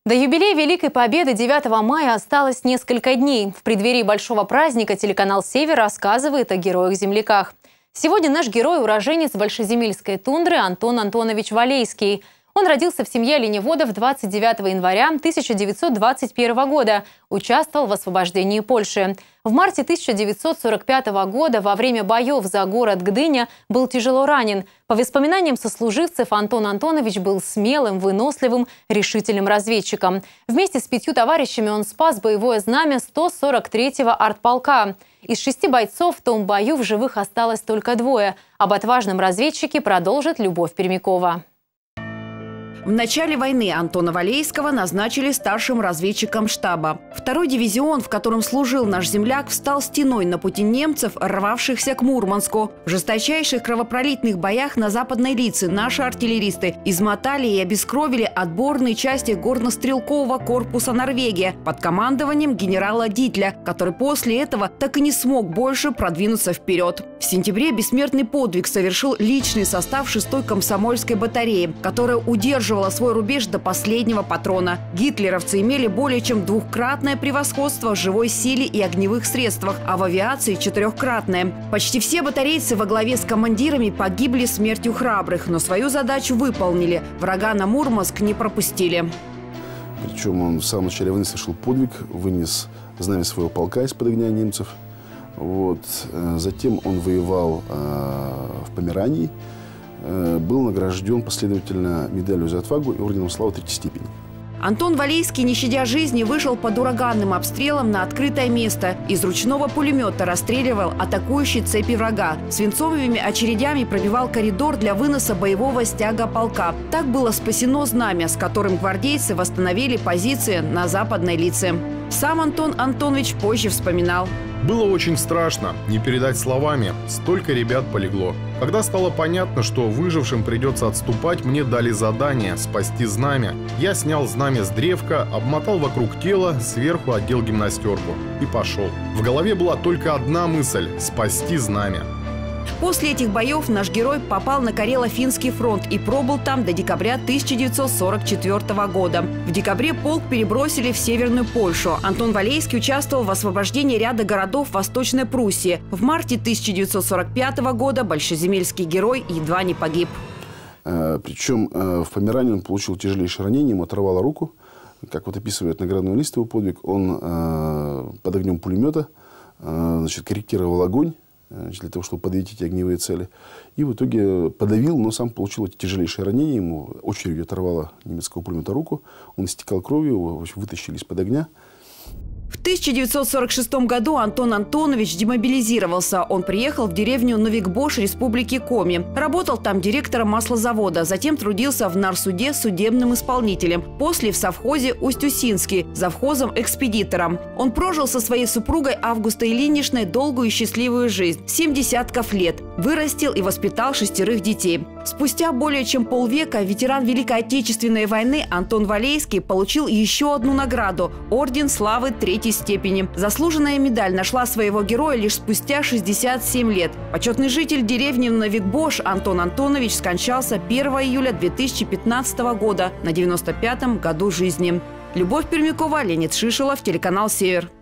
До юбилея Великой Победы 9 мая осталось несколько дней. В преддверии большого праздника телеканал «Север» рассказывает о героях-земляках. Сегодня наш герой – уроженец большеземельской тундры Антон Антонович Валейский. Он родился в семье оленеводов 29 января 1921 года, участвовал в освобождении Польши. В марте 1945 года во время боев за город Гдыня был тяжело ранен. По воспоминаниям сослуживцев, Антон Антонович был смелым, выносливым, решительным разведчиком. Вместе с 5 товарищами он спас боевое знамя 143-го артполка. Из 6 бойцов в том бою в живых осталось только 2. Об отважном разведчике продолжит Любовь Пермякова. В начале войны Антона Валейского назначили старшим разведчиком штаба. Второй дивизион, в котором служил наш земляк, встал стеной на пути немцев, рвавшихся к Мурманску. В жесточайших кровопролитных боях на Западной Лице наши артиллеристы измотали и обескровили отборные части горнострелкового корпуса «Норвегия» под командованием генерала Дитля, который после этого так и не смог больше продвинуться вперед. В сентябре бессмертный подвиг совершил личный состав 6-й комсомольской батареи, которая удерживала свой рубеж до последнего патрона. Гитлеровцы имели более чем 2-кратное превосходство в живой силе и огневых средствах, а в авиации 4-кратное. Почти все батарейцы во главе с командирами погибли смертью храбрых, но свою задачу выполнили. Врага на Мурманск не пропустили. Причем он в самом начале войны совершил подвиг, вынес знамя своего полка из-под огня немцев. Затем он воевал в Померании. Был награжден последовательно медалью за отвагу и орденом славы 3-й степени. Антон Валейский, не щадя жизни, вышел под ураганным обстрелом на открытое место. Из ручного пулемета расстреливал атакующие цепи врага. Свинцовыми очередями пробивал коридор для выноса боевого стяга полка. Так было спасено знамя, с которым гвардейцы восстановили позиции на Западной Лице. Сам Антон Антонович позже вспоминал. Было очень страшно, не передать словами. Столько ребят полегло. Когда стало понятно, что выжившим придется отступать, мне дали задание спасти знамя. Я снял знамя с древка, обмотал вокруг тела, сверху одел гимнастерку и пошел. В голове была только одна мысль – спасти знамя. После этих боев наш герой попал на Карело-Финский фронт и пробыл там до декабря 1944 года. В декабре полк перебросили в Северную Польшу. Антон Валейский участвовал в освобождении ряда городов Восточной Пруссии. В марте 1945 года большеземельский герой едва не погиб. Причем в Померании он получил тяжелейшее ранение, ему оторвало руку. Как описывает наградной лист его подвиг, он под огнем пулемета корректировал огонь для того, чтобы подавить эти огневые цели. И в итоге подавил, но сам получил эти тяжелейшие ранения. Ему очередью оторвало немецкого пулемета руку. Он истекал кровью, его вытащили из-под огня. В 1946 году Антон Антонович демобилизировался. Он приехал в деревню Новикбош Республики Коми. Работал там директором маслозавода. Затем трудился в нарсуде судебным исполнителем. После в совхозе Усть-Усинский, завхозом-экспедитором. Он прожил со своей супругой Августой Ильиничной долгую и счастливую жизнь. 7 десятков лет. Вырастил и воспитал 6 детей. Спустя более чем полвека ветеран Великой Отечественной войны Антон Валейский получил еще одну награду – орден славы 3-й степени. Заслуженная медаль нашла своего героя лишь спустя 67 лет. Почетный житель деревни Новикбош Антон Антонович скончался 1 июля 2015 года на 95-м году жизни. Любовь Пермякова, Леонид Шишелов, телеканал «Север».